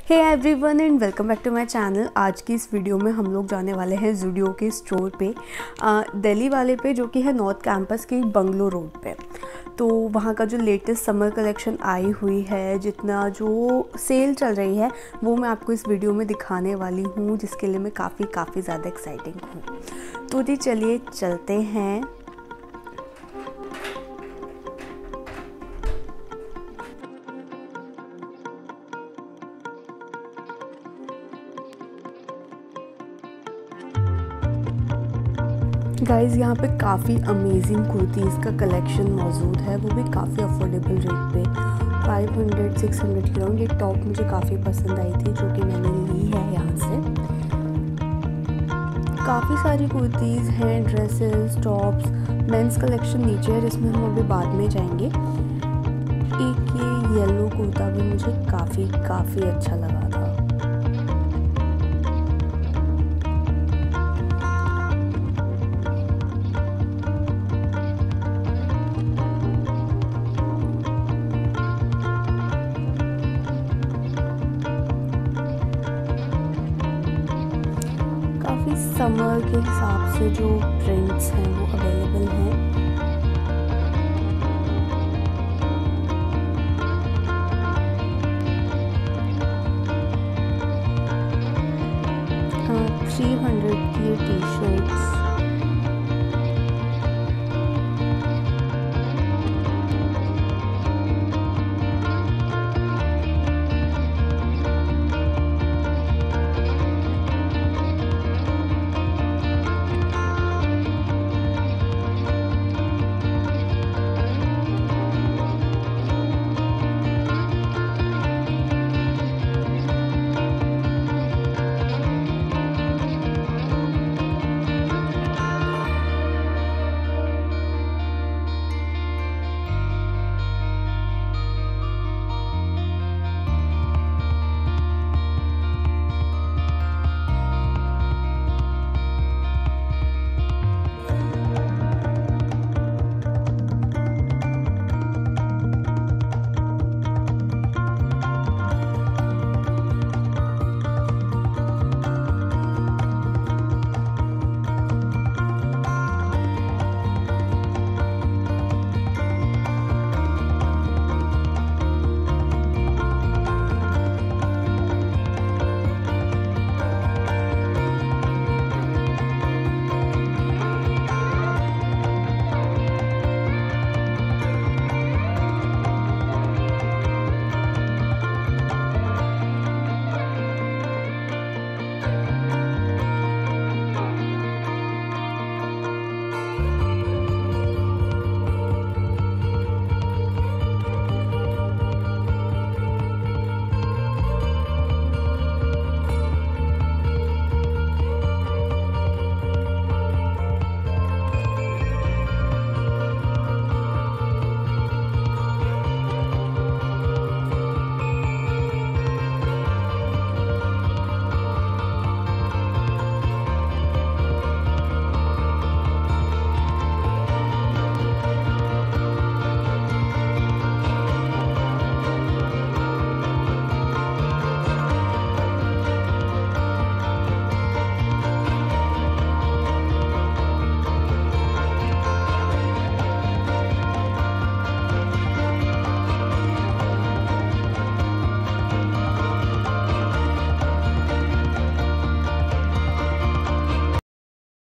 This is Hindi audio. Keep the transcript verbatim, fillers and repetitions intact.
Hey everyone and welcome back to my channel. आज की इस वीडियो में हम लोग जाने वाले हैं ज़ूडियो के स्टोर पे, दिल्ली वाले पे, जो कि है नॉर्थ कैंपस के बंगलो रोड पे। तो वहाँ का जो लेटेस्ट समर कलेक्शन आई हुई है, जितना जो सेल चल रही है, वो मैं आपको इस वीडियो में दिखाने वाली हूँ, जिसके लिए मैं काफ़ी काफ़ी ज़्यादा एक्साइटिंग हूँ। तो जी चलिए चलते हैं। गाइज़ यहाँ पे काफ़ी अमेजिंग कुर्तीज़ का कलेक्शन मौजूद है, वो भी काफ़ी अफोर्डेबल रेट पे, फाइव हंड्रेड सिक्स हंड्रेड की राउंड। ये टॉप मुझे काफ़ी पसंद आई थी, जो कि मैंने ली है यहाँ से। काफ़ी सारी कुर्तीज़ हैं, ड्रेसेस, टॉप्स, मेंस कलेक्शन नीचे है, जिसमें हम अभी बाद में जाएंगे। एक ये येलो कुर्ता भी मुझे काफ़ी काफ़ी अच्छा लगा था। काफ़ी समर के हिसाब से जो प्रिंट्स हैं वो अवेलेबल हैं। थ्री हंड्रेड की टी शर्ट्स